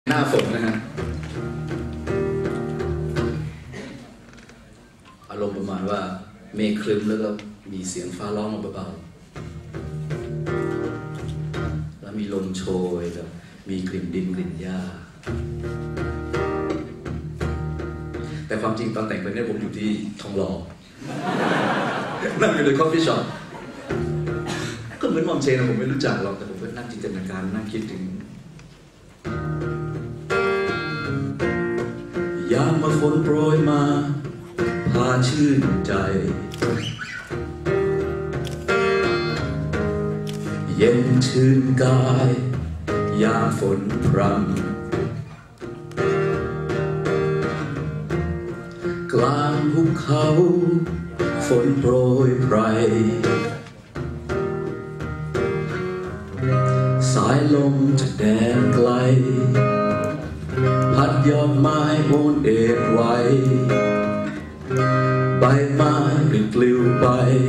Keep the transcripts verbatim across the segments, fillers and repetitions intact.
หน้าฝนนะฮะอารมณ์ประมาณว่าเมฆครึ้มแล้วก็มีเสียงฟ้าร้องเบาๆแล้วมีลมโชยแบบมีกลิ่นดินกลิ่นหญ้าแต่ความจริงตอนแต่งเพลงนี้ผมอยู่ที่ทองหล่อนั่งอยู่ในคอฟฟี่ช็อปก็เหมือนมอมเชนผมไม่รู้จักหรอกแต่ผมก็นั่งจินตนาการนั่งคิดถึงยามมาฝนโปรยมาพาชื่นใจเย็นชื่นกายยามฝนพรำกลางหุบเขาฝนโปรยไพรสายลมจากแดนไกลพัดยอดไม้โอนเอ็นไว้ใบไม้ปลิวไป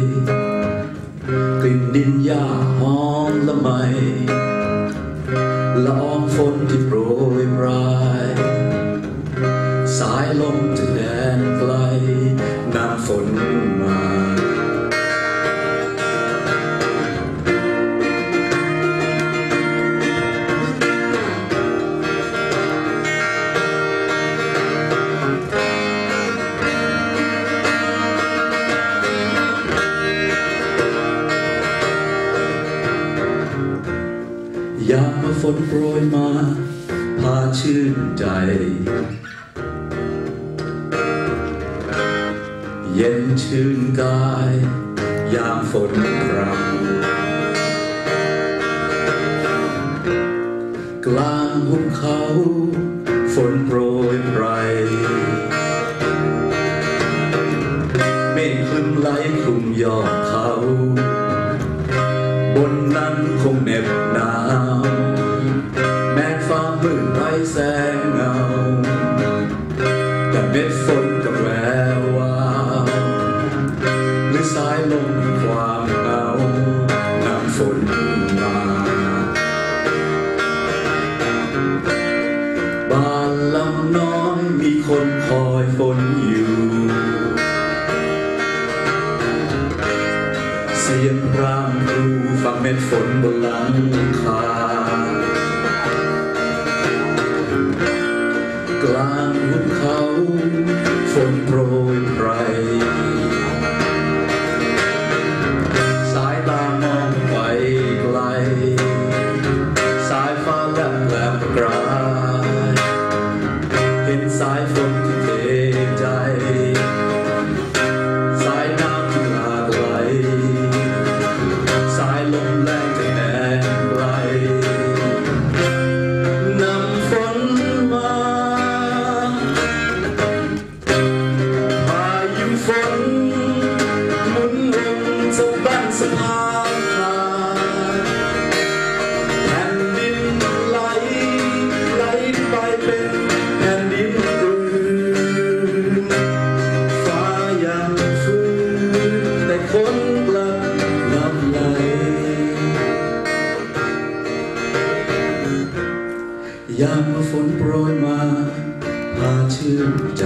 กลิ่นดินหญ้าหอมละไมละอองฝนที่โปรยปลายสายลมจากแดนไกลน้ำฝนมายามมาฝนโปรยมาพาชื่นใจเย็นชื่นกายยามฝนพรำกลางหุบเขาฝนโปรยไพรเมฆคลึ้มไหลคลุมยอดเขาบนนั้นคงเหน็บหนาวแม้ฟ้ามืดไร้แสงเงาแต่เม็ดฝนกับแวววาวหรือสายลมความเหงาน้ำฝนมาบ้านลำน้อยมีคนคอยฝนอยู่เสียงพรางครูฟังเม็ดฝนบนหลังคากลางหุบเขาฝนโปรยไพรสายตามองไปไกลสายฟ้าแลบแลบกรายเห็นสายฝนที่เทใจสายน้ำที่หลากไหลสายลมแรงจากแดนไกลนำฝนมาพายุฝนหมุนวนจะบ้านสะพานขาดแผ่นดินไหลไหลไปเป็นแผ่นดินกลืนฟ้ายังฟื้นแต่คนกลับลำไหลยามมาฝนโปรยมาพาชื่นใจ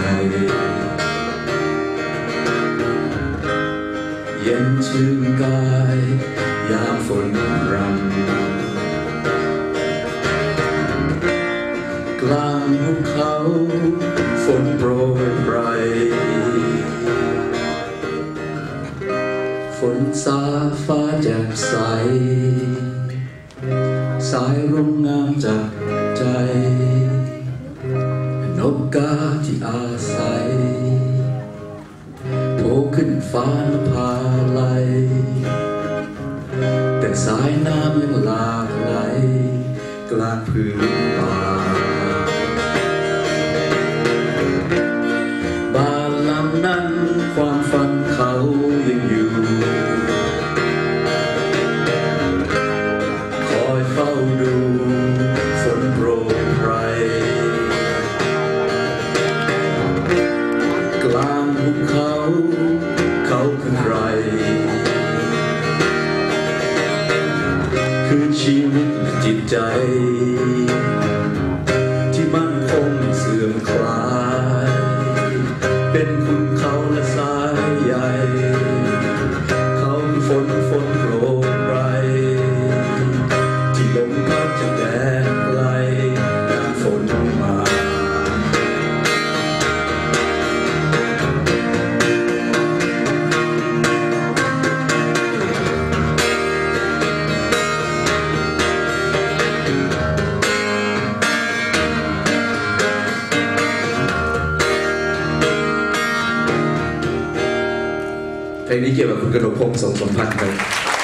เย็นชื่นกายยามฝนรำกลางหุบเขาฝนโปรยปรายฝนสาฟ้าแจ่มใสสายร่มงามจากใจนกกาที่อาศัยโผล่ขึ้นฟ้านภาไหลแต่สายน้ำยังหลากไหลกลางพื้นป่าบ้านหลังนั้นความฝันเขายังอยู่คอยเฝ้าดูฝนโปรยไพรกลางหุบเขาเขาคือใครคือชีวิตจิตใจมคลายเป็นคุณเขาและสายใยเขาฝนฝนโปรยปลายที่ลมพัดจากแดนไกลน้ำฝนมาเพลงนี้เกี่ยวกับคุณกนกพงษ์สมสมพันธ์ครับ